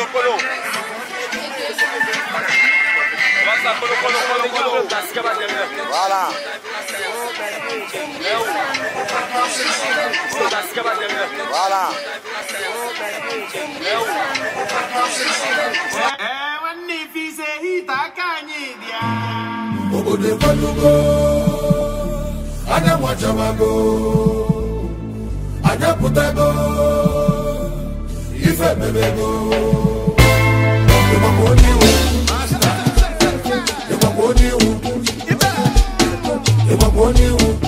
Voilà. Voilà. Obodo Balugo, Anya Mwachamago, Anya Putago, Ife Bebego, Yemaboni, Yemaboni, Yemaboni,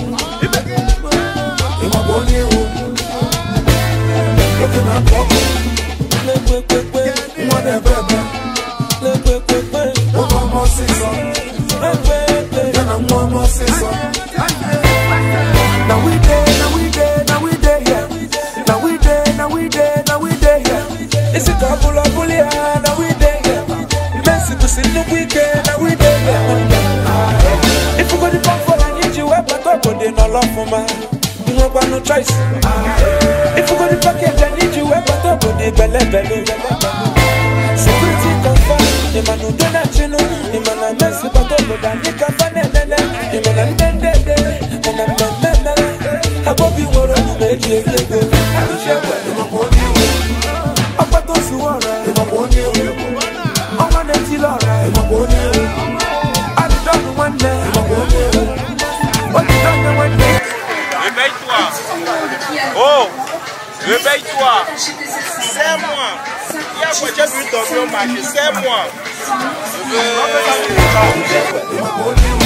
Yemaboni, looking at Papa, whatever, over more season. Now we there, yeah. Now we there, yeah. It's a couple of bullies, now we there, yeah. Messi was in the weekend, now we there, yeah. If you got the pump for I need you, but talk on the no love for man. You don't got no choice. If you got the package, I need you, but talk on the belly. Security confirm, the man who don't have you know, the man I mess with, but over the nigga fan, the man I'm dead, and I'm not. I hope you want to make it go. I wish I were in my body. I'm about to see what in my body. I'm on the Tilora in my body. I don't know one day in my body. What you don't know one day? Réveille-toi. Oh, réveille-toi. C'est moi. Il y a quoi j'ai vu dormir au marché, c'est moi.